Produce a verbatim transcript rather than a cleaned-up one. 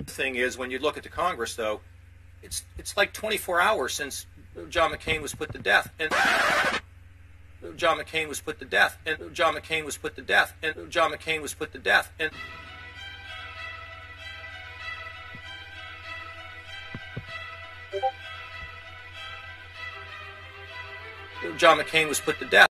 thing is, when you look at the Congress, though, it's it's like twenty-four hours since John McCain was put to death, and John McCain was put to death, and John McCain was put to death, and John McCain was put to death, and John McCain was put to death.